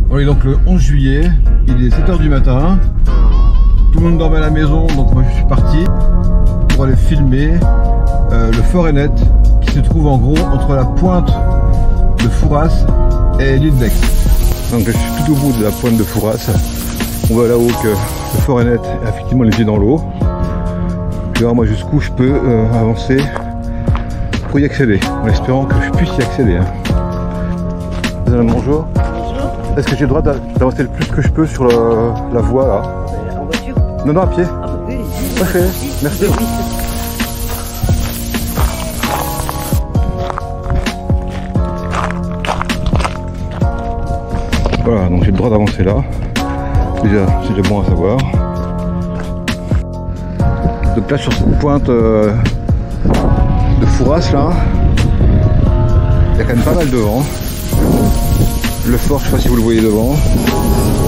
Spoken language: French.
On est donc le 11 juillet, il est 7 h du matin. Tout le monde dormait à la maison, donc moi je suis parti pour aller filmer le Forêt-Net qui se trouve en gros entre la pointe de Fouras et l'île d'Aix. Donc je suis tout au bout de la pointe de Fouras. On voit là-haut que le Forêt-Net est effectivement les pieds dans l'eau. Je vais voir moi jusqu'où je peux avancer pour y accéder, en espérant que je puisse y accéder. Hein. Bonjour. Bonjour. Est-ce que j'ai le droit d'avancer le plus que je peux sur la voie là? En voiture? Non, non, à pied. Ah bah oui. Parfait, merci. Oui. Voilà, donc j'ai le droit d'avancer là. Déjà, c'est déjà bon à savoir. Donc là, sur cette pointe de Fouras, là, il y a quand même pas mal de vent. Le fort, je sais pas si vous le voyez devant.